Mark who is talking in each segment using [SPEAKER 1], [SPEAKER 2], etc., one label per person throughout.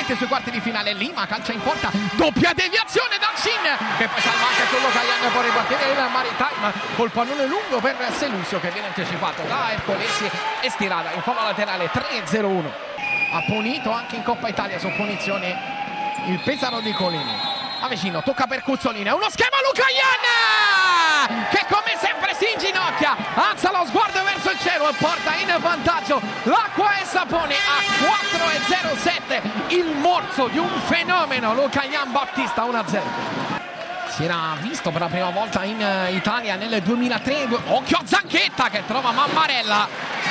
[SPEAKER 1] direttamente sui quarti di finale. Lima calcia in porta, doppia deviazione dal Shin, che poi salva anche sullo Lucayan, può ripartire il Maritime col pallone lungo per Selusio, che viene anticipato da Ercolesi e stirata in fallo laterale. 3-0-1. Ha punito anche in Coppa Italia su punizione il Pesaro di Colini. Avvicino, tocca per Cuzzolini, è uno schema Lucayan che come sempre si inginocchia, alza lo sguardo verso il cielo e porta in vantaggio l'Acqua e Sapone a 4-0-7. Il morso di un fenomeno, Lucayan Battista. 1-0. Si era visto per la prima volta in Italia nel 2003. Occhio a Zanchetta che trova Mammarella.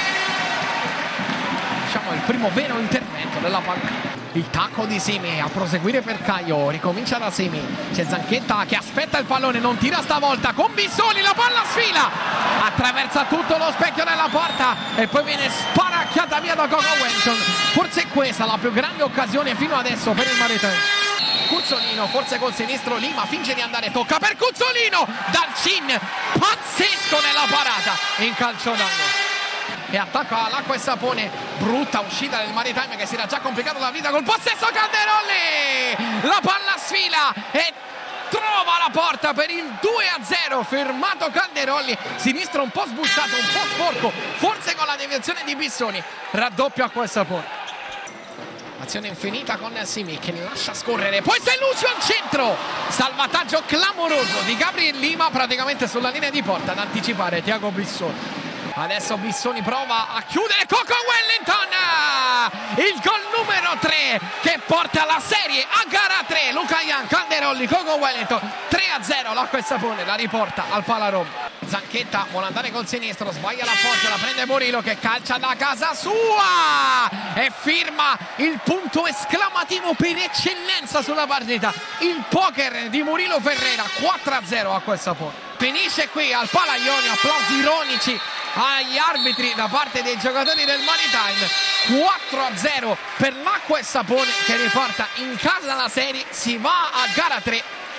[SPEAKER 1] Diciamo il primo vero intervento della panca. Il tacco di Simi a proseguire per Caio, ricomincia da Simi, c'è Zanchetta che aspetta il pallone, non tira stavolta, con Bissoni la palla sfila, attraversa tutto lo specchio della porta e poi viene sparacchiata via da Coco Wellington. Forse è questa la più grande occasione fino adesso per il Maritime. Cuzzolino, forse col sinistro, Lima finge di andare, tocca per Cuzzolino, dal Cin, pazzesco nella parata, in calcio d'angolo. E attacca all'Acqua e Sapone, brutta uscita del Maritime che si era già complicato la vita col possesso. Calderolli, la palla sfila e trova la porta per il 2-0, fermato Calderolli, sinistro un po' sbustato, un po' sporco, forse con la deviazione di Bissoni, raddoppio Acqua e Sapone. Azione infinita con Simi che lascia scorrere, poi Selusio al centro, salvataggio clamoroso di Gabriel Lima praticamente sulla linea di porta ad anticipare Tiago Bissoni. Adesso Bissoni prova a chiudere, Coco Wellington, il gol numero 3 che porta la serie a gara 3. Lucayan, Calderolli, Coco Wellington, 3-0, l'Acqua e Sapone la riporta al Palaroma. Zanchetta vuole andare col sinistro, sbaglia l'appoggio, la prende Murillo che calcia da casa sua e firma il punto esclamativo per eccellenza sulla partita, il poker di Murilo Ferreira. 4-0 Acqua e Sapone. Finisce qui al Palaioni, applausi ironici agli arbitri da parte dei giocatori del Maritime. 4-0 per l'Acqua e Sapone che riporta in casa la serie, si va a gara 3